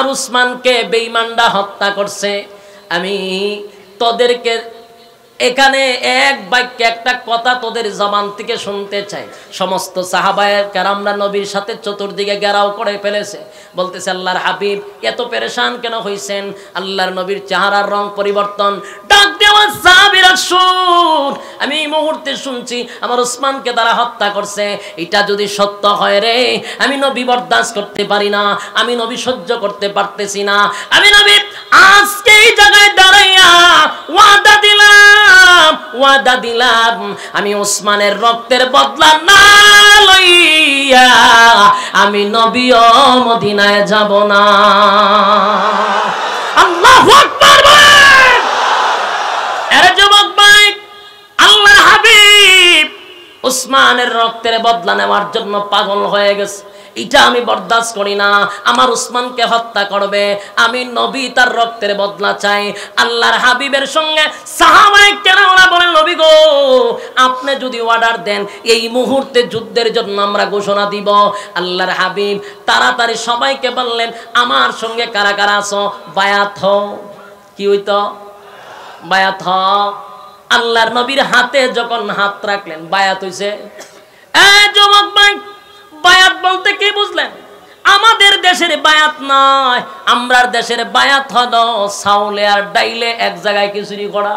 উসমানকে বেঈমানরা হত্যা করছে, আমি তোদেরকে এখানে এক বাক্যে একটা কথা তোদের জবান থেকে শুনতে চাই। সমস্ত সাহাবায়ে কেরামরা নবীর সাথে চতুর্দিকে ঘেরাও করে ফেলেছে, বলতেছে আল্লাহর হাবিব এত পেরেশান কেন হইছেন? আল্লাহর নবীর চেহারার রং পরিবর্তন। ডাক দেওয়া সাহাবীরা শুন, আমি এই মুহূর্তে শুনছি আমার উসমানকে তারা হত্যা করছে, এটা যদি সত্য হয় রে আমি নবী বরদাস্ত করতে পারি না, আমি নবী সহ্য করতে পারতেছি না। আমি নবী আজকে এই জায়গায় দাঁড়াইয়া ওয়াদা দিলাম আমি উসমানের রক্তের বদলা না লইয়া আমি নবীও মদিনায় যাব না। আল্লাহু আকবার বলেন। আরে যুবক ভাই, আল্লাহর হাবিব উসমানের রক্তের বদলা নেওয়ার জন্য পাগল হয়ে গেছে, এটা আমি বরদাস্ত করি না। আমার উসমানকে হত্যা করবে, আমি নবী তার রক্তের বদলা চাই। আল্লাহর হাবিবের সঙ্গে সাহাবায়ে কেরামরা বলেন নবী গো আপনি যদি অর্ডার দেন এই মুহূর্তে যুদ্ধের জন্য আমরা ঘোষণা দিব। আল্লাহর হাবিব তাড়াতাড়ি সবাইকে বললেন আমার সঙ্গে কারা কারা আছো বায়াত হও। কি হইতো? বায়াত হও। আল্লাহর নবীর হাতে যখন হাত রাখলেন বায়াত হইছে। এই যুবক ভাই, বায়াত বলতে কি বুঝলেন? আমাদের দেশের বায়াত নয়, আমরার দেশের বায়াত হলো চাউলে আর ডাইলে এক জায়গায় খিচুড়ি করা।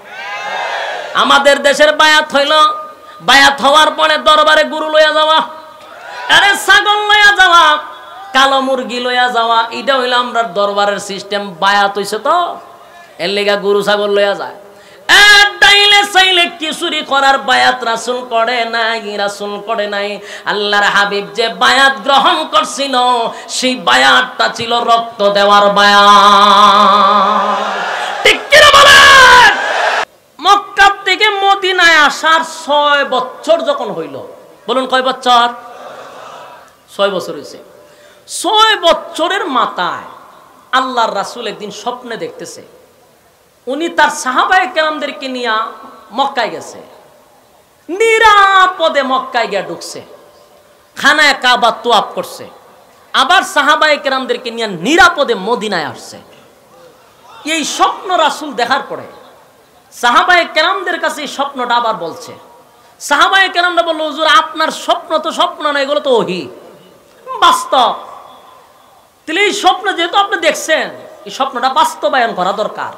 আমাদের দেশের বায়াত হইল বায়াত হওয়ার পরে দরবারে গরু লইয়া যাওয়া, আরে ছাগল লইয়া যাওয়া, কালো মুরগি লইয়া যাওয়া, এটা হইল আমরা দরবারের সিস্টেম। বায়াত হইছে তো এর লেগা গরু ছাগল লইয়া যায়। ডাইলে চাইলে কিশোরী করার বায়াত রাসূল করে নাই, রাসূল করে নাই। আল্লাহর হাবিব যে বায়াত গ্রহণ করছিল সেই বায়াতটা ছিল রক্ত দেওয়ার বায়াত। ঠিক কি না বলেন? মক্কা থেকে মদিনায় আসার 6 বছর যখন হইল, বলুন কয় বছর? 6 বছর হইছে। 6 বছরের মাথায় আল্লাহর রাসূল একদিন স্বপ্নে দেখতেছে উনি তার সাহাবায়ে কেরামদেরকে নিয়ে মক্কায় গেছে, নিরাপদে মক্কায় গিয়ে ঢুকছে, খানায় কাবা তোয়াফ করছে, আবার সাহাবায়ে কেরামদেরকে নিয়ে নিরাপদে মদিনায় আসছে। এই স্বপ্ন রাসূল দেখার পরে সাহাবায়ে কেরামদের কাছে এই স্বপ্নটা আবার বলছে। সাহাবায়ে কেরামরা বলল হুজুর আপনার স্বপ্ন তো স্বপ্ন না, এগুলো তো ওহী বাস্তব। তাহলে এই স্বপ্ন যেহেতু আপনি দেখছেন এই স্বপ্নটা বাস্তবায়ন করা দরকার।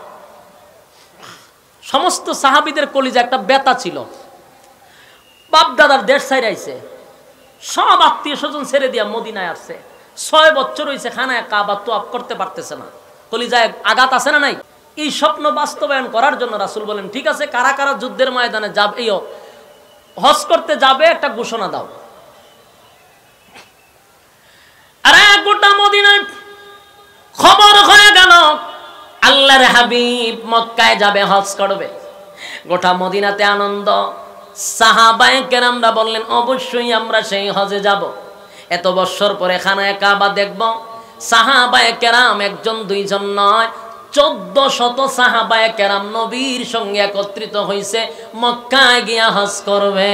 সমস্ত সাহাবীদের কলিজা একটা ব্যথা ছিল, বাপ দাদার দেশ ছেড়ে আইছে, সব আত্মীয় স্বজন ছেড়ে দিয়া মদিনায় আসছে, 6 বছর হইছে খানায় কাবা তোয়াফ করতে পারতেছে না, কলিজায় আঘাত আছে না নাই? এই স্বপ্ন বাস্তবায়ন করার জন্য রাসূল বলেন ঠিক আছে কারা কারা যুদ্ধের ময়দানে যাবে, হজ করতে যাবে একটা ঘোষণা দাও। আরে গোটা মদিনায় খবর হয়ে গেল আল্লাহর হাবিব মক্কায় যাবে, হজ করবে। গোটা মদিনাতে আনন্দ। সাহাবায়ে কেরামরা বললেন অবশ্যই আমরা সেই হজে যাব, এত বছর পরে খানায় কাবা দেখব। সাহাবায়ে কেরাম একজন দুইজন নয়, 1400 সাহাবায়ে কেরাম নবীর সঙ্গে একত্রিত হইছে মক্কায় গিয়া হজ করবে।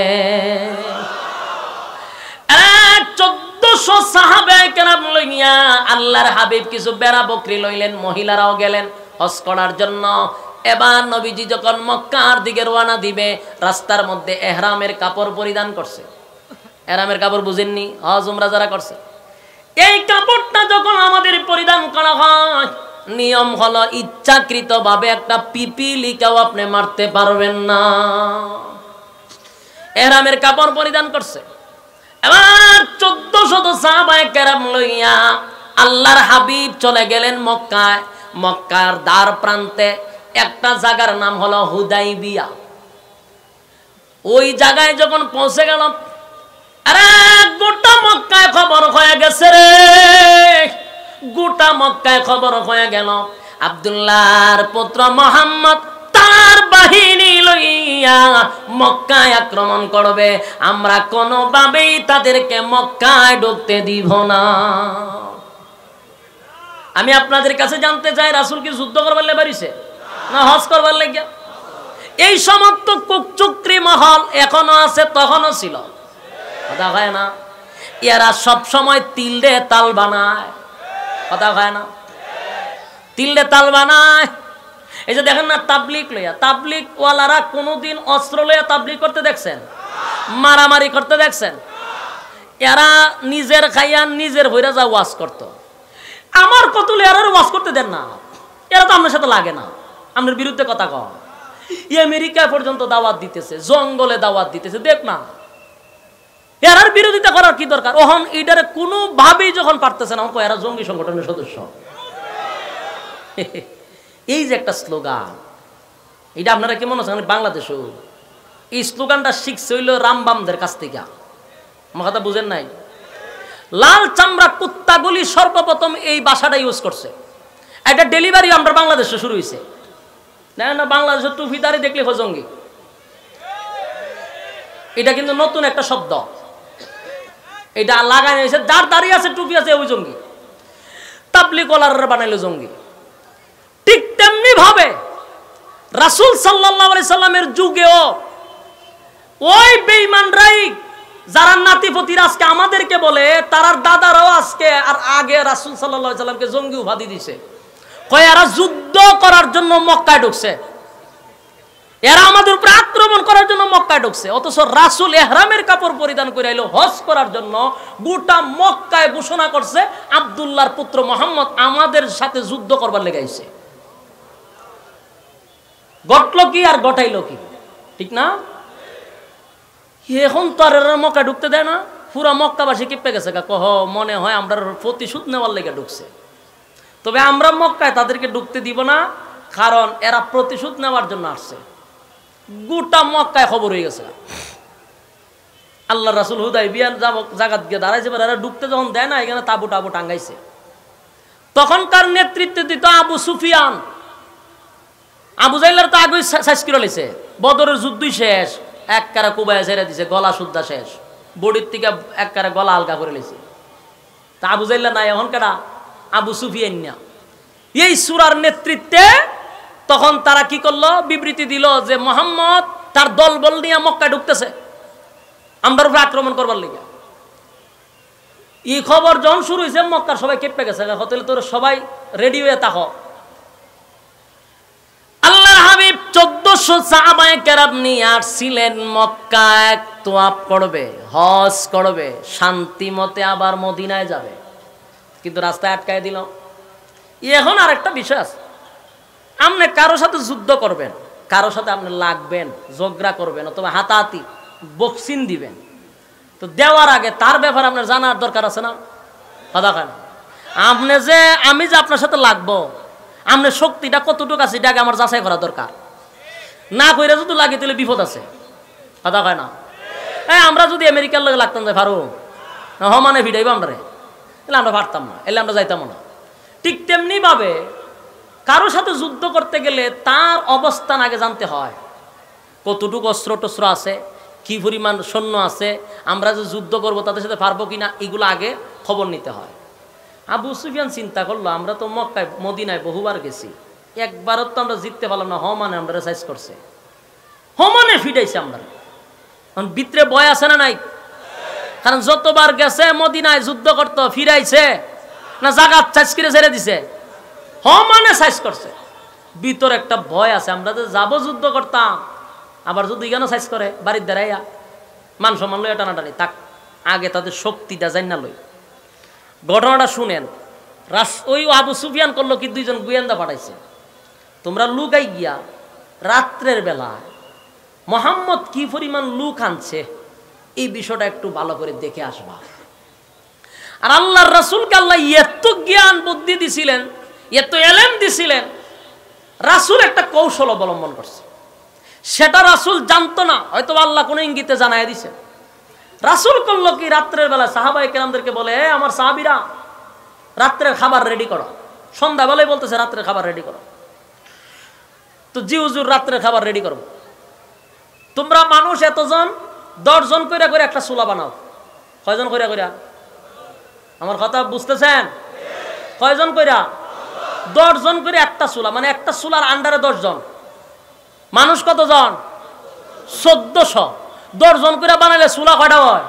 1400 সাহাবায়ে কেরাম লইয়া আল্লাহর হাবিব কিছু বেড়া বকরি লইলেন, মহিলারাও গেলেন হজ করার জন্য। এবার নবীজি যখন মক্কার দিকে রওনা দিবে রাস্তার মধ্যে ইহরামের কাপড় পরিধান করছে। ইহরামের কাপড় বুঝেননি? হজ উমরা যারা করছে এই কাপড়টা যখন আমাদের পরিধান করা হয় নিয়ম হলো ইচ্ছাকৃতভাবে একটা পিপিলিকাও আপনি মারতে পারবেন না। ইহরামের কাপড় পরিধান করছে। এবার 1400 সাহাবায়ে কেরাম লইয়া আল্লাহর হাবিব চলে গেলেন মক্কায়। মক্কার দ্বার প্রান্তে একটা জায়গার নাম হলো হুদাইবিয়া। ওই জায়গায় যখন পৌঁছে গেল আরে গোটা মক্কায় খবর হয়ে গেছে রে, গোটা মক্কায় খবর হয়ে গেল আব্দুল্লাহর পুত্র মুহাম্মদ তার বাহিনী লইয়া মক্কায় আক্রমণ করবে, আমরা কোনোভাবেই তাদেরকে মক্কায় ঢুকতে দিব না। আমি আপনাদের কাছে জানতে চাই রাসূল কি যুদ্ধ করবার লে বাড়িছে না হজ করবার লাগিয়া? এই সমস্ত কুকচুক্রি মহল এখনো আছে, তখনও ছিল, কথা হয় না? এরা সব সময় তিল রে তাল বানায়, কথা হয় না? তিললে তাল বানায়। এই যে দেখেন না তাবলিগ লইয়া, তাবলিগ ওয়ালারা কোনোদিন অস্ত্র লইয়া তাবলিগ করতে দেখছেন? মারামারি করতে দেখছেন? এরা নিজের খাইয়া নিজের ভইরা যা ওয়াজ করত। আমার কত এরা ওয়াজ করতে দেন না, এরা তো আপনার সাথে লাগে না, আপনার বিরুদ্ধে কথা কন। আমেরিকা পর্যন্ত দাওয়াত দিতেছে, জঙ্গলে দাওয়াত দিতেছে, দেখ না এরার বিরোধিতা করার কি দরকার? ওহন এটারে কোনোভাবেই যখন পারতেছে না, এরা জঙ্গি সংগঠনের সদস্য। এই যে একটা স্লোগান, এটা আপনারা কি মনে হচ্ছে বাংলাদেশও এই স্লোগানটা শিখছে হইল রামবামদের কাছ থেকে। আমার কথা বুঝেন নাই? লাল চামড়া কুত্তাগুলি সর্বপ্রথম এই ভাষাটা ইউজ করছে। একটা ডেলিভারি আমরা বাংলাদেশে শুরু হয়েছে, দেখেন না, বাংলাদেশের টুপিদারি দেখলে জঙ্গি। এটা কিন্তু নতুন একটা শব্দ, এটা লাগানো হয়েছে, যার দাঁড়িয়ে আছে টুপি আছে ওই জঙ্গি। তাবলিগ ওয়ালারা বানাইলো জঙ্গি। ঠিক তেমনি ভাবে রাসূল সাল্লাল্লাহু আলাইহি সাল্লামের যুগেও ওই বেঈমানরাই যারা নাতিপতির আজকে আমাদেরকে বলে, তার দাদারাও আজকে আর আগে রাসূল সাল্লাল্লাহু আলাইহি সাল্লামকে জঙ্গি উপাধি দিছে। কয় এরা যুদ্ধ করার জন্য মক্কায় ঢুকছে, এরা আমাদের উপরে আক্রমণ করার জন্য মক্কায় ঢুকছে। অথচ রাসূল ইহরামের কাপড় পরিধান করে আইলো হজ করার জন্য। গোটা মক্কায় ঘোষণা করছে আব্দুল্লাহর পুত্র মুহাম্মদ আমাদের সাথে যুদ্ধ করবার লেগে আইছে। ঘটল কি আর ঘটাইলো কি? ঠিক না? এখন তো আর মক্কা ঢুকতে দেয় না। পুরা মক্কাবাসী কিপে গেছে, কহ মনে হয় আমরা প্রতিশোধ নেওয়ার লেগে ঢুকছে। তবে আমরা মক্কায় তাদেরকে ঢুকতে দিব না, কারণ এরা প্রতিশোধ নেওয়ার জন্য আসছে। গোটা মক্কায় খবর হয়ে গেছে। আল্লাহ রাসূল হুদাইবিয়ার জায়গা গিয়ে দাঁড়াইছে, এরা ঢুকতে যখন দেয় না, এখানে তাবু টাবু টাঙ্গাইছে। তখনকার নেতৃত্ব দিত আবু সুফিয়ান। আবু জাইলার তো আগে শেষ করে লেছে, বদরের যুদ্ধই শেষ, এক কারা কুবায় ছেড়ে দিছে, গলা সুদ্ধা শেষ, বডির থেকে এক কারা গলা হালকা করে লেছে। তা আবু জাইলা নাই, এখন কেডা? আবু সুফিয়ান না। এই সূরার নেতৃত্বে তখন তারা কি করলো? বিবৃতি দিল যে মুহাম্মদ তার দলবল নিয়ে মক্কায় ঢুকতেছে আমরার উপরে আক্রমণ করবার লিগে। এই খবর যখন শুরু হয়েছে, মক্কার সবাই কেঁপে গেছে, হোটেলে তোর সবাই রেডি হয়ে থাকো। আল্লাহর হাবিব 1400 সাহাবায়ে কেরাম নিয়ে আসছিলেন মক্কায় তোয়াফ করবে, হজ করবে, শান্তি মতে আবার মদিনায় যাবে, কিন্তু রাস্তায় আটকায় দিল। এখন আর একটা বিষয় আছে, আপনি কারোর সাথে যুদ্ধ করবেন, কারোর সাথে আপনি লাগবেন, ঝগড়া করবেন, অথবা হাতাহাতি বক্সিং দিবেন, তো দেওয়ার আগে তার ব্যাপারে আপনার জানার দরকার আছে না? কথা কেন? আপনি যে আমি যে আপনার সাথে লাগবো, আপনার শক্তিটা কতটুকু আছে এটাকে আমার যাচাই করা দরকার। না কইরা যদি লাগে তাহলে বিপদ আছে। কথা কয় না? হ্যাঁ, আমরা যদি আমেরিকার লগে লাগতাম যে ফারুক মানে ভিড়াইব আমরা, তাহলে আমরা পারতাম না, এলে আমরা যাইতাম না। ঠিক তেমনি ভাবে কারোর সাথে যুদ্ধ করতে গেলে তার অবস্থান আগে জানতে হয়, কতটুকু অস্ত্র টস্ত্র আছে, কি পরিমাণ সৈন্য আছে, আমরা যে যুদ্ধ করব তাদের সাথে পারবো কিনা, এগুলো আগে খবর নিতে হয়। আবু সুফিয়ান চিন্তা করলো, আমরা তো মক্কায় মদিনায় বহুবার গেছি, একবারও তো আমরা জিততে পারলাম না, মানে আমরা সাইজ করছে, মানে ফিটাইছে আমরা। ভিতরে ভয় আছে না নাই? কারণ যতবার গেছে মদিনায় যুদ্ধ করতো, ফিরাইছে না জাগাত সাইজ করে ছেড়ে দিছে, মানে সাইজ করছে। ভিতর একটা ভয় আছে, আমরা যে যাবো যুদ্ধ করতাম, আবার যদি কেন সাইজ করে বাড়ির দাঁড়াইয়া মান সম্মান লইয়া টানাটানি, তাক আগে তাদের শক্তিটা জান না লই। ঘটনাটা শুনেন, ওই আবু সুফিয়ান করলো কি, দুইজন গোয়েন্দা পাঠাইছে, তোমরা লুকাই গিয়া রাত্রের বেলা মুহাম্মদ কি পরিমাণ লুক আনছে এই বিষয়টা একটু ভালো করে দেখে আসবা। আর আল্লাহর রাসূলকে আল্লাহ এত জ্ঞান বুদ্ধি দিছিলেন, এত এলেম দিছিলেন, রাসূল একটা কৌশল অবলম্বন করছে, সেটা রাসূল জানতো না, হয়তো আল্লাহ কোনো ইঙ্গিতে জানায় দিছে। রাসূল করলো কি, রাত্রের বেলা সাহাবায়ে কেরামদেরকে বলে, আমার সাহাবীরা রাত্রের খাবার রেডি করো। সন্ধ্যাবেলায় বলতেছে রাত্রের খাবার রেডি করো। তো জি হুজুর, রাত্রের খাবার রেডি করবো। তোমরা মানুষ এতজন, 10 জন কইরা করে একটা চুলা বানাও। কয়জন কইরা কইরা? আমার কথা বুঝতেছেন? কয়জন কইরা? 10 জন করে একটা চুলা, মানে একটা চুলার আন্ডারে 10 জন। মানুষ কতজন? 1400। 10 জন করে বানাইলে চুলা কয়টা হয়?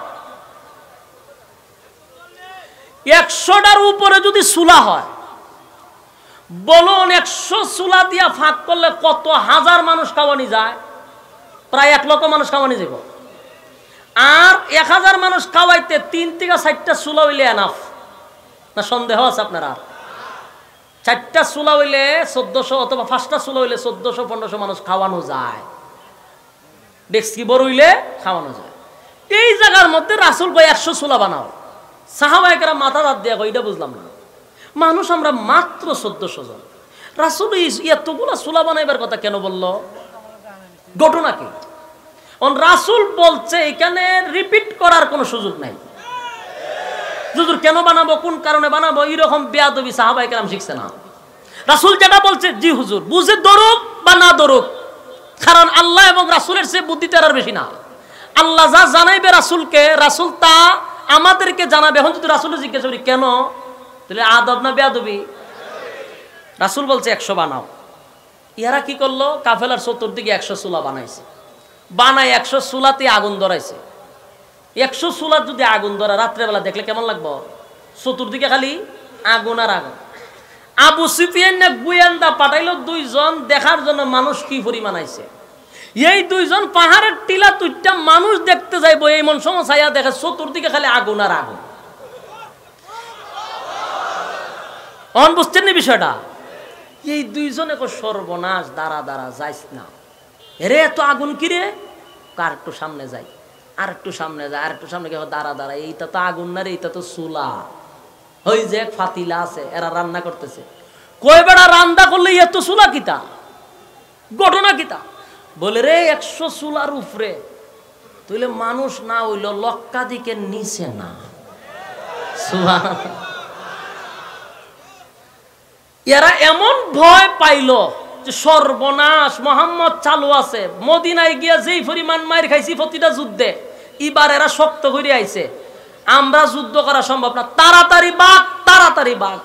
100টার উপরে যদি চুলা হয়, বলুন 100 চুলা দিয়া ফাঁক করলে কত হাজার মানুষ খাওয়ানি যায়? প্রায় 1 লক্ষ মানুষ খাওয়ানি যাব। আর 1000 মানুষ খাওয়াইতে 3 থেকে 4টা চুলা হইলে এনাফ না? সন্দেহ আছে আপনারা? 4টা চুলা হইলে 1400 অথবা 5টা চুলা হইলে 1400-1500 মানুষ খাওয়ানো যায়। ডেক্সি বড় হইলে খাওয়ানো যায়। এই জায়গার মধ্যে রাসূল কয় 100 চুলা বানাও। সাহাবায়ে কেরাম মাথা হাত দিয়া কয় এটা বুঝলাম না, মানুষ আমরা মাত্র 1400 জন, রাসূল এতগুলা চুলা বানাইবার কথা কেন বললো? ঘটনা কি? রাসূল বলছে এখানে রিপিট করার কোনো সুযোগ নাই। হুজুর কেন বানাবো, কোন কারণে বানাবো, এরকম বেয়াদবি সাহাবায়ে কেরাম শিখছে না। রাসূল যেটা বলছে জি হুজুর, বুঝে দরুক বা না দরুক, কারণ আল্লাহ এবং রাসূলের চেয়ে বুদ্ধি তার বেশি না। আল্লাহ যা জানাইবে রাসূলকে, রাসূল তা আমাদেরকে জানাবে। এখন যদি রাসূল জিজ্ঞেস করি কেন, তাহলে আদব না বেয়াদবি? রাসূল বলছে 100 বানাও। ইয়ারা কি করলো, কাফেলার চতুর্দিকে 100 চুলা বানাইছে। বানাই 100 চুলাতে আগুন ধরাইছে। 100 চুলার যদি আগুন ধরা রাত্রেবেলা দেখলে কেমন লাগবো? চতুর্দিকে খালি আগুন আর আগুন। আবু সুফিয়ান না গোয়েন্দা পাঠাইলো 2 জন দেখার জন্য মানুষ কি পরিমাণ আইছে। এই 2 জন পাহাড়ের টিলা তুইটা মানুষ দেখতে যাইবো, এমন সময় ছায়া দেখে চতুর্দিকে খালি আগুন আর আগুন। অন বুঝছেন না বিষয়টা? এই 2 জনে কো সর্বনাশ, দাঁড়া দাঁড়া যাইস না রে, এত আগুন কি রে? আর একটু সামনে যাই, আর একটু সামনে যায়, আর একটু সামনে গিয়ে দাঁড়া দাঁড়া, এইটা তো আগুন না রে, এইটা তো চুলা। ওই যে এক ফাতিলা আছে, এরা রান্না করতেছে। কই বেড়া রান্না করলে এত চুলা কিতা, ঘটনা কিতা? বলে রে 100 চুলার উপরে, তুইলে মানুষ না হইল লক্ষাধিকের নিচে না। সুবহানাল্লাহ। এরা এমন ভয় পাইল যে সর্বনাশ, মুহাম্মদ চালু আছে। মদিনায় গিয়া যেই পরিমাণ মাইর খাইছি প্রতিটা যুদ্ধে, এবার এরা শক্ত করে আইছে, আমরা যুদ্ধ করা সম্ভব না, তাড়াতাড়ি বাঘ, তাড়াতাড়ি বাঘ।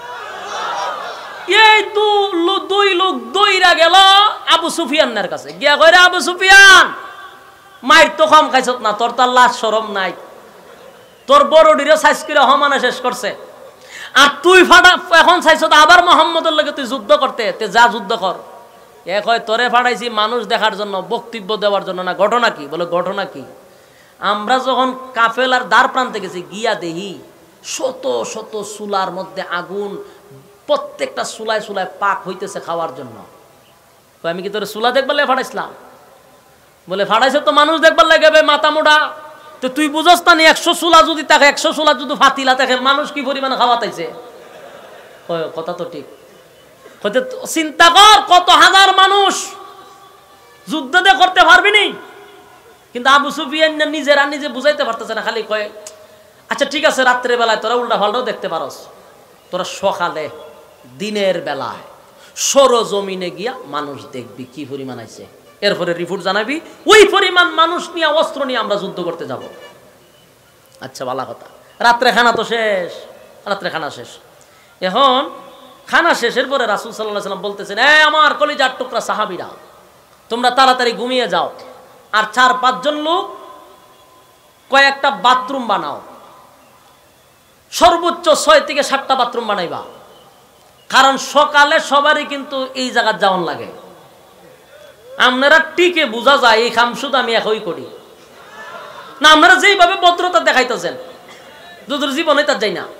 এই 2 লোক দইরা গেল আবু সুফিয়ানের কাছে, গিয়া কইরা আবু সুফিয়ান, মাইর তো কম খাইছত না, তোর তার লাজ শরম নাই, তোর বড়ডিরে সাইজ করে হমানে শেষ করছে, আর তুই ফাটা এখন চাইছত আবার মুহাম্মদের লগে তুই যুদ্ধ করতে, তে যা যুদ্ধ কর। এ কয় তোরে ফাটাইছি মানুষ দেখার জন্য, বক্তব্য দেওয়ার জন্য না। ঘটনা কি? বলে ঘটনা কি? আমরা যখন কাফেলার দ্বার প্রান্তে গেছি, গিয়া দেহি শত শত চুলার মধ্যে আগুন, প্রত্যেকটা চুলায় চুলায় পাক হইতেছে খাওয়ার জন্য। আমি কি তোর চুলা দেখবার লাগে ফাটাইছিলাম? বলে ফাটাইছে তো মানুষ দেখবার লাগে, মাথা মোটা। তো তুই বুঝস না 100 চুলা যদি থাকে, 100 চুলা যদি ফাতিলা থাকে, মানুষ কি পরিমাণে খাওয়াতাইছে? কথা তো ঠিক। চিন্তা কর কত হাজার মানুষ যুদ্ধ দিয়ে করতে পারবি নি। কিন্তু আবু সুফিয়ান নিজেরা নিজে বুঝাইতে পারতেছে না, খালি কয় আচ্ছা ঠিক আছে, রাত্রে বেলায় তোরা উল্টা পাল্টাও দেখতে পারস, তোরা সকালে দিনের বেলায় সরজমিনে গিয়া মানুষ দেখবি কি পরিমাণ আছে, এরপরে রিপোর্ট জানাবি, ওই পরিমাণ মানুষ নিয়ে অস্ত্র নিয়ে আমরা যুদ্ধ করতে যাব। আচ্ছা ভালো কথা। রাত্রে খানা তো শেষ, রাত্রে খানা শেষ। এখন খানা শেষের পরে রাসূল সাল্লাল্লাহু আলাইহি ওয়াসাল্লাম বলতেছেন, আমার কলিজার টুকরা সাহাবীরা, তোমরা তাড়াতাড়ি ঘুমিয়ে যাও, আর 4-5 জন লোক কয়েকটা বাথরুম বানাও, সর্বোচ্চ 6 থেকে 7টা বাথরুম বানাইবা, কারণ সকালে সবারই কিন্তু এই জায়গা যাওয়ান লাগে। আপনারা টিকে বোঝা যায় এই কাম শুধু আমি একই করি না, আপনারা যেইভাবে ভদ্রতা দেখাইতেছেন দুধুর জীবনে তার যাই না।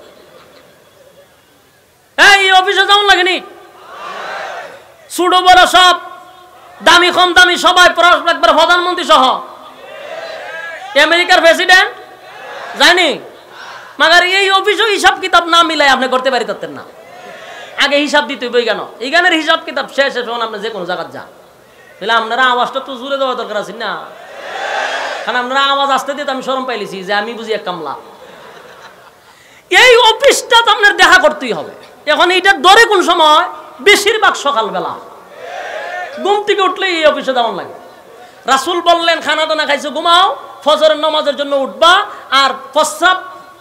এই অফিসে যাওয়ান লাগেনি, ছোট বড় সব, দামি কম দামি সবাই, একবার প্রধানমন্ত্রী সহ, আমেরিকার প্রেসিডেন্ট যায়নি। মাগার এই অফিসও হিসাব কিতাব না মিলাই আপনি করতে পারতেন না। আগে হিসাব দিতে বই কেন, এই গানের হিসাব কিতাব শেষ এখন আপনি যে কোনো জায়গায় যান, তাহলে আপনারা আওয়াজটা তো জুড়ে দেওয়া দরকার আছে না। কারণ আপনারা আওয়াজ আসতে দিয়ে আমি শরম পাইলেছি যে আমি বুঝি এক কামলা। এই অফিসটা তো আপনার দেখা করতেই হবে। এখন এইটা ধরে কোন সময়, বেশিরভাগ সকালবেলা ঘুম থেকে উঠলে এই অফিসে যাওয়ার লাগে। রাসূল বললেন খানা দানা খাইছো ঘুমাও, ফজরের নামাজের জন্য উঠবা, আর প্রস্রাব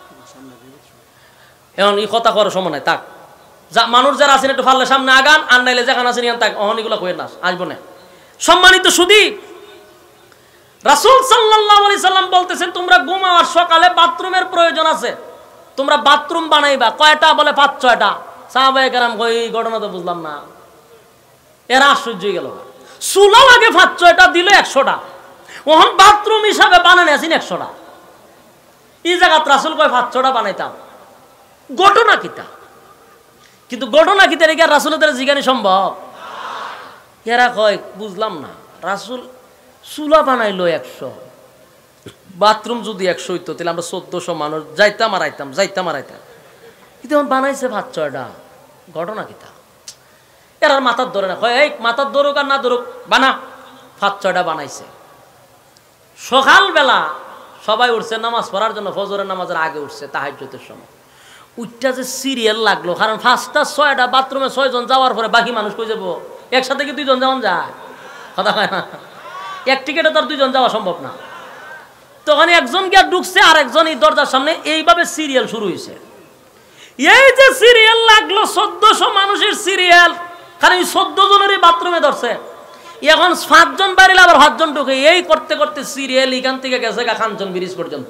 এখন এই কথা করার সময় নাই, তাক যা মানুষ যারা আছেন একটু ফাললে সামনে আগান, আর নাইলে যেখানে আছেন তাক অহন এগুলো কয়ে না, আসবো না। সম্মানিত সুধী, রাসূল সাল্লাল্লাহু আলাইহি সাল্লাম বলতেছেন তোমরা ঘুমাও, আর সকালে বাথরুমের প্রয়োজন আছে, তোমরা বাথরুম বানাইবা। কয়টা? বলে 5-6টা। সাহাবায়ে কেরাম কই ঘটনা তো বুঝলাম না। এরা আশ্চর্য হয়ে গেল। চুলাও আগে 5-6টা দিল 100টা, ওহন বাথরুম হিসাবে বানানো আছেন 100টা। এই জায়গাত রাসূল কয় 5-6টা বানাইতাম। ঘটনা কিতা? কিন্তু ঘটনা কিতা রেখে রাসূলের জিজ্ঞানি সম্ভব? এরা কয় বুঝলাম না, রাসূল চুলা বানাইলো 100, বাথরুম যদি 100 হইতো তাহলে আমরা 1400 মানুষ যাইতাম আর আইতাম, যাইতাম আর আইতাম। কিন্তু বানাইছে 5-6টা, ঘটনা কিতা? এরার মাথার ধরে না, কয় এই মাথার ধরুক আর না ধরুক বানা, 5-6টা বানাইছে। সকালবেলা সবাই উঠছে নামাজ পড়ার জন্য, ফজরের নামাজের আগে উঠছে তাহাজ্জুদের সময়। উঠটা যে সিরিয়াল লাগলো, কারণ 5টা 6টা বাথরুমে 6 জন যাওয়ার পরে বাকি মানুষ কই যাবো? একসাথে কি 2 জন যাওয়া যায়? কথা হয় না, এক টিকেটে তো আর 2 জন যাওয়া সম্ভব না। তখন একজন গিয়ে ঢুকছে আর একজন এই দরজার সামনে, এইভাবে সিরিয়াল শুরু হয়েছে। এই যে সিরিয়াল লাগলো 1400 মানুষের সিরিয়াল, কারণ 14 জনেরই বাথরুমে ধরছে। এখন 5 জন বাইরে আবার 5 জন ঢুকে, এই করতে করতে সিরিয়াল এখান থেকে গেছে খানচন ব্রিজ পর্যন্ত।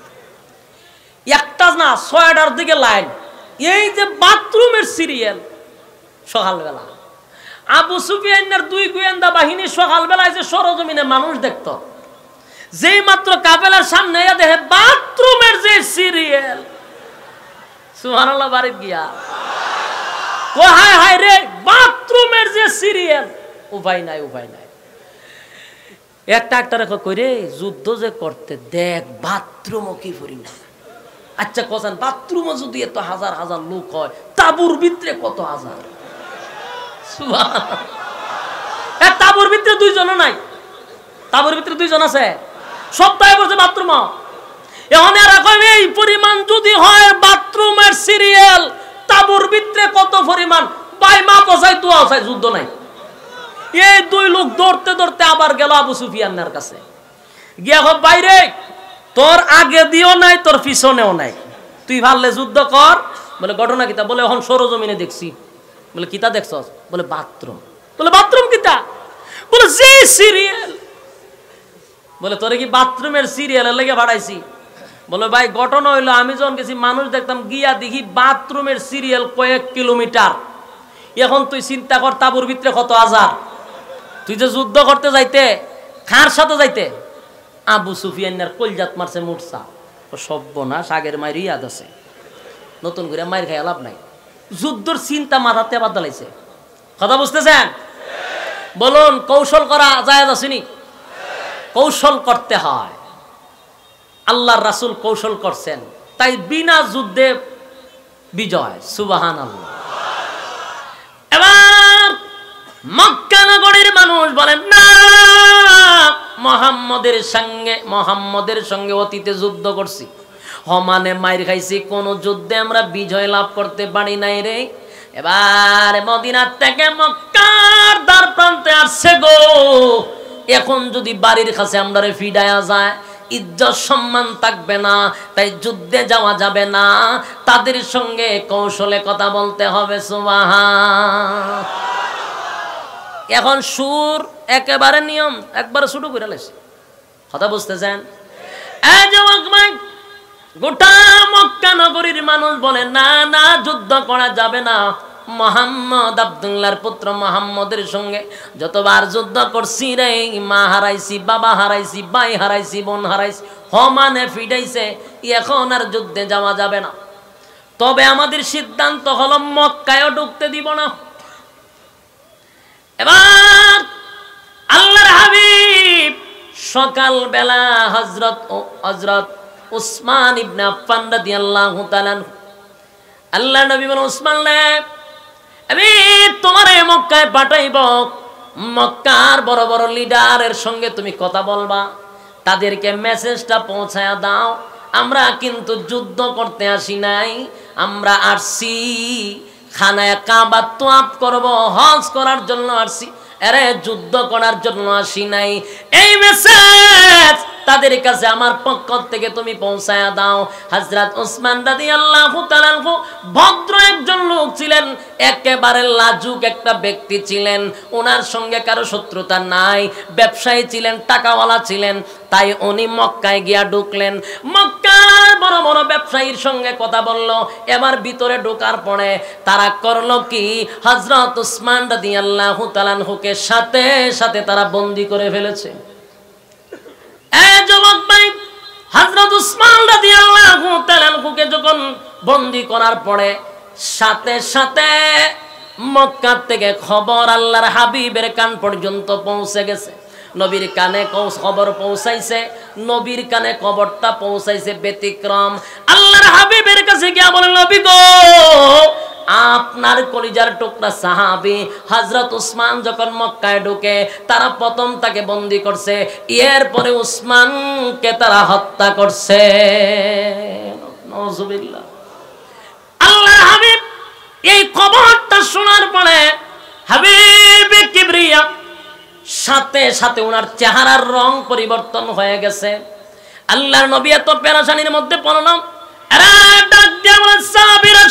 একটা না 6টার দিকে লাইন, এই যে বাথরুমের সিরিয়াল। সকালবেলা আবু সুফিয়ানের 2 গোয়েন্দা বাহিনী সকালবেলায় যে সরজমিনে মানুষ দেখত, যেই মাত্র কাফেলার সামনে দেখে বাথরুমের যে সিরিয়াল, সুবহানাল্লাহ, বাড়ি গিয়া হায় হায় রে, বাথরুমের যে সিরিয়াল, উপায় নাই উপায় নাই। একটা রেখা করে যুদ্ধ যে করতে দেখ বাথরুমও কি পরিমাণ। আচ্ছা কোথান বাথরুমও যদি এত হাজার হাজার লোক হয়, তাবুর ভিতরে কত হাজার। তাবুর ভিতরে 2 জন নাই, তাবুর ভিতরে 2 জন আছে, সপ্তাহে বসে বাথরুম। এখন এরা কইবে এই পরিমাণ যদি হয় বাথরুমের সিরিয়াল, তাবুর ভিতরে কত পরিমাণ। ভাই মা পছাই তো আসাই, যুদ্ধ নাই। এই 2 লোক দৌড়তে দৌড়তে আবার গেল আবু সুফিয়ানের কাছে গিয়া, বাইরে তোর আগে দিও নাই, তোর পিছনেও নাই, তুই ভাললে যুদ্ধ কর। বলে ঘটনা কিতা? বলে এখন সরজমিনে দেখছি। বলে কিতা দেখছস? বলে বাথরুম। বলে বাথরুম কিতা? বলে যে সিরিয়াল। বলে তোরে কি বাথরুমের সিরিয়ালের লেগে বাড়াইছি? বলে ভাই ঘটনা হইলো, আমি যখন গেছি মানুষ দেখতাম, গিয়া দেখি বাথরুমের সিরিয়াল কয়েক কিলোমিটার। এখন তুই চিন্তা কর তাবুর ভিতরে কত হাজার। তুই যে যুদ্ধ করতে যাইতে, কার সাথে যাইতে? আবু সুফিয়ানের কলজাত মারছে মুরসা। সর্বনাশ, আগের মায়ের ইয়াদ আছে, নতুন করে মায়ের খাই লাভ নাই। যুদ্ধর চিন্তা মাথাতে আবার দালাইছে। কথা বুঝতেছেন? বলুন কৌশল করা যায় আসেনি? কৌশল করতে হয়। আল্লাহর রাসূল কৌশল করছেন, তাই বিনা যুদ্ধে বিজয়। সুবহানাল্লাহ। এবার মক্কা নগরীর মানুষ বলেন না, মুহাম্মদের সঙ্গে অতীতে যুদ্ধ করছি, হমানে মাইর খাইছি, কোন যুদ্ধে আমরা বিজয় লাভ করতে পারি নাই রে। এবার মদিনা থেকে মক্কার দ্বার প্রান্তে আসছে গো, এখন যদি বাড়ির কাছে আমরা ফিডায়া যায়, ইজ্জত সম্মান থাকবে না, তাই যুদ্ধে যাওয়া যাবে না, তাদের সঙ্গে কৌশলে কথা বলতে হবে। সুবহান। এখন সুর একেবারে নিয়ম একবারে শুরু করে লেছে। কথা বুঝতেছেন? এই যুবক ভাই, গোটা মক্কা নগরীর মানুষ বলে না না, যুদ্ধ করা যাবে না। মোহাম্মদ আব্দুল্লাহর পুত্র মোহাম্মদের সঙ্গে যতবার যুদ্ধ করছি রে, মা হারাইছি, বাবা হারাইছি, ভাই হারাইছি, বোন হারাইছি, হমানে ফিডাইছে, এখন আর যুদ্ধে যাওয়া যাবে না। তবে আমাদের সিদ্ধান্ত হলো মক্কায়ও ঢুকতে দিব না। এবার আল্লাহর হাবিব সকালবেলা হযরত উসমান ইবনে আফফান রাদিয়াল্লাহু তাআলা, আল্লাহ নবী বলেন উসমান রে, আমি তোমারে মক্কায় পাঠাইব, মক্কার বড় বড় লিডারের সঙ্গে তুমি কথা বলবা, তাদেরকে মেসেজটা পৌঁছায়া দাও, আমরা কিন্তু যুদ্ধ করতে আসি নাই, আমরা আসছি খানায় কাবা তোয়াফ করব, হজ করার জন্য আসছি, আরে যুদ্ধ করার জন্য আসি নাই। এই মেসেজ তাদের কাছে আমার পক্ষ থেকে তুমি পৌঁছায়া দাও। হযরত উসমান রাদিয়াল্লাহু তাআলা আনহু ভদ্র একজন লোক ছিলেন, একেবারে লাজুক একটা ব্যক্তি ছিলেন, ওনার সঙ্গে কারো শত্রুতা নাই, ব্যবসায়ী ছিলেন, টাকাওয়ালা ছিলেন, তাই উনি মক্কায় গিয়া ঢুকলেন। মক্কার বড় বড় ব্যবসায়ীর সঙ্গে কথা বললো। এবার ভিতরে ঢোকার পরে তারা করলো কি, হযরত উসমান রাদিয়াল্লাহু তাআলা আনহুকে সাথে সাথে তারা বন্দী করে ফেলেছে। যুবক ভাই, হযরত উসমান রাদিয়াল্লাহু তাআলা আনহুকে যখন বন্দী করার পরে সাথে সাথে মক্কা থেকে খবর আল্লাহর হাবিবের কান পর্যন্ত পৌঁছে গেছে। নবীর কানে খবর পৌঁছাইছে, নবীর কানে খবরটা পৌঁছাইছে ব্যতিক্রম। আল্লাহর হাবিবের কাছে গিয়া বলেন, নবী গো, আপনার কলিজার টুকরা সাহাবী হযরত উসমান যখন মক্কায় ঢুকে তারা প্রথম তাকে বন্দী করছে, এরপরে উসমানকে তারা হত্যা করছে। নাউজুবিল্লাহ। আল্লাহর হাবিব এই খবরটা শোনার পরে হাবিব কিবরিয়া সাথে সাথে ওনার চেহারার রং পরিবর্তন হয়ে গেছে। আল্লাহর নবী এত পেরেশানির মধ্যে পড়লাম, আরে ডাক দিয়ে বলে, সাহাবীরা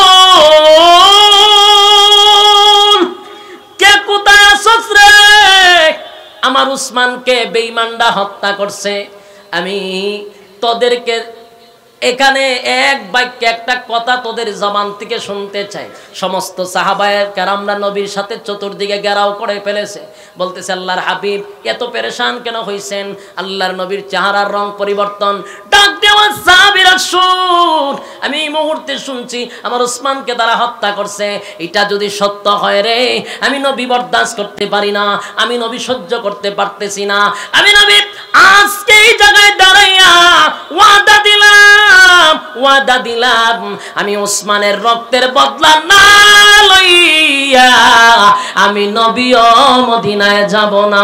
শোন, কে কোথায় আছস রে? আমার উসমানকে বেঈমানরা হত্যা করছে। আমি তোদেরকে এখানে এক বাক্যে একটা কথা তোদের জবান থেকে শুনতে চাই। সমস্ত সাহাবায়ে কেরামরা নবীর সাথে চতুর্দিকে ঘেরাও করে ফেলেছে, বলতেছে, আল্লাহর হাবিব এত পেরেশান কেন হইছেন? আল্লাহর নবীর চেহারার রং পরিবর্তন। ডাক দেওয়া সাহাবীরা শুন, আমি এই মুহূর্তে শুনছি আমার উসমানকে তারা হত্যা করছে। এটা যদি সত্য হয় রে, আমি নবী বরদাস্ত করতে পারি না, আমি নবী সহ্য করতে পারতেছি না। আমি নবী আজকে এই জায়গায় দাঁড়াইয়া ওয়াদা দিলাম আমি উসমানের রক্তের বদলা না লইয়া আমি নবীও মদিনায় যাব না।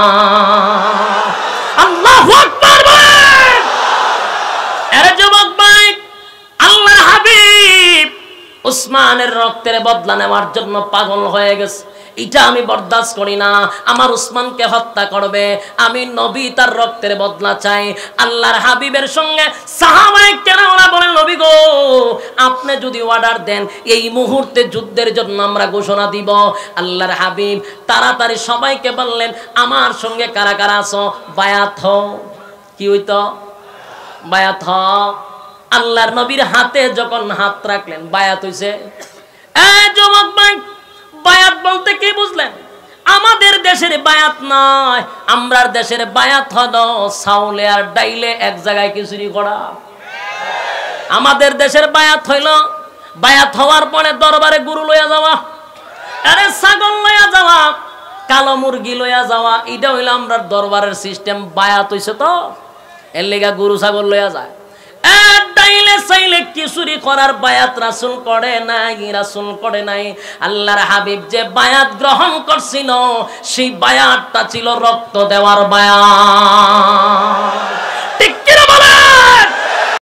আল্লাহু আকবার বলেন। আরে যুবক ভাই, আল্লাহর হাবিব উসমানের রক্তের বদলা নেওয়ার জন্য পাগল হয়ে গেছে। এটা আমি বরদাস্ত করি না, আমার উসমানকে হত্যা করবে, আমি নবী তার রক্তের বদলা চাই। আল্লাহর হাবিবের সঙ্গে সাহাবায়ে কেরামরা বলেন, নবী গো, আপনি যদি অর্ডার দেন এই মুহূর্তে যুদ্ধের জন্য আমরা ঘোষণা দিব। আল্লাহর হাবিব তাড়াতাড়ি সবাইকে বললেন, আমার সঙ্গে কারা কারা আছো, বায়াত হও। কি হইতো? বায়াত হও। আল্লাহর নবীর হাতে যখন হাত রাখলেন বায়াত হইছে। যুবক ভাই, বায়াত বলতে কি বুঝলেন? আমাদের দেশের বায়াত নয়, আমরার দেশের বায়াত হলো চাউলে আর ডাইলে এক জায়গায় খিচুড়ি করা। আমাদের দেশের বায়াত হইল, বায়াত হওয়ার পরে দরবারে গরু লইয়া যাওয়া, আরে ছাগল লইয়া যাওয়া, কালো মুরগি লইয়া যাওয়া, এটা হইল আমরার দরবারের সিস্টেম। বায়াত হইছে তো এর লেগা গরু ছাগল লইয়া যায়। ডাইলে চাইলে কিশোরী করার বায়াত রাসূল করে নাই, রাসূল করে নাই। আল্লাহর হাবিব যে বায়াত গ্রহণ করছিল সেই বায়াতটা ছিল রক্ত দেওয়ার বায়াত।